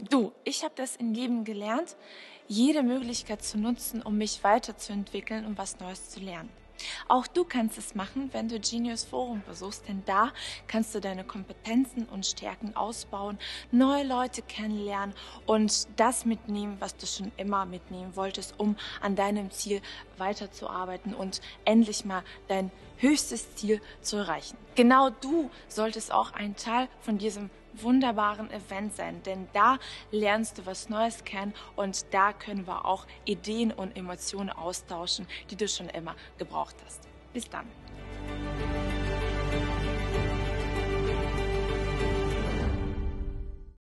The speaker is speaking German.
Du, ich habe das im Leben gelernt, jede Möglichkeit zu nutzen, um mich weiterzuentwickeln und was Neues zu lernen. Auch du kannst es machen, wenn du Genius Forum besuchst, denn da kannst du deine Kompetenzen und Stärken ausbauen, neue Leute kennenlernen und das mitnehmen, was du schon immer mitnehmen wolltest, um an deinem Ziel weiterzuarbeiten und endlich mal dein höchstes Ziel zu erreichen. Genau du solltest auch ein Teil von diesem wunderbaren Event sein, denn da lernst du was Neues kennen und da können wir auch Ideen und Emotionen austauschen, die du schon immer gebraucht hast. Bis dann.